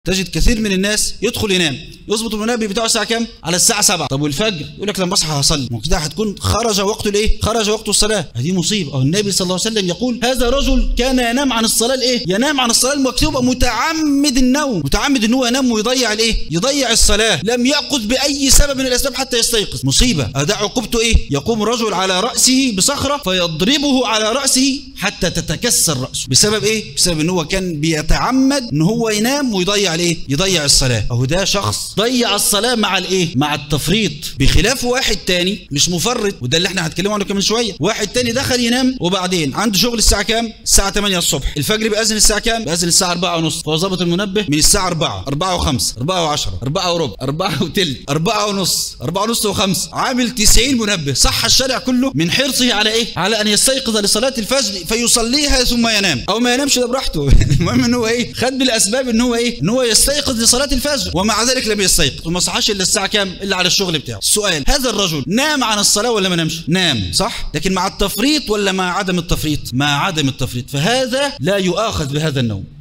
تجد كثير من الناس يدخل ينام، يظبط المنبه بتاعه الساعه كام؟ على الساعه 7. طب والفجر يقول لك لما اصحى هصلي، كده هتكون خرج وقت الايه؟ خرج وقت الصلاه. هذه مصيبه. النبي صلى الله عليه وسلم يقول هذا رجل كان ينام عن الصلاه الايه؟ ينام عن الصلاه المكتوبه، متعمد النوم، متعمد ان هو ينام ويضيع الايه؟ يضيع الصلاه، لم يأخذ باي سبب من الاسباب حتى يستيقظ. مصيبه. ده عقوبته ايه؟ يقوم رجل على راسه بصخره فيضربه على راسه حتى تتكسر راسه. بسبب ايه؟ بسبب ان هو كان بيتعمد ان هو ينام ويضيع الايه؟ يضيع الصلاه. اهو ده شخص ضيع الصلاه مع الايه؟ مع التفريط، بخلاف واحد تاني مش مفرط، وده اللي احنا هنتكلم عنه كمان شويه. واحد تاني دخل ينام وبعدين عنده شغل الساعه كام؟ الساعه 8 الصبح، الفجر بيأذن الساعه كام؟ بيأذن الساعه 4:30، فهو ظابط المنبه من الساعه 4، 4:05، 4:10، 4:15، 4:15، 4:30، 4:30 و5، عامل 90 منبه. صح الشارع كله من حرصه على ايه؟ على ان يستيقظ لصلاه الفجر فيصليها ثم ينام، او ما ينامش ده براحته. المهم ان هو ايه؟ خد بالاسباب ان هو ايه؟ ان هو يستيقظ لصلاه الفجر، ومع ذلك لم يستيقظ وما صحاش الا الساعه كام؟ الا على الشغل بتاعه. السؤال، هذا الرجل نام عن الصلاه ولا ما نامش؟ نام، صح؟ لكن مع التفريط ولا مع عدم التفريط؟ مع عدم التفريط، فهذا لا يؤاخذ بهذا النوم.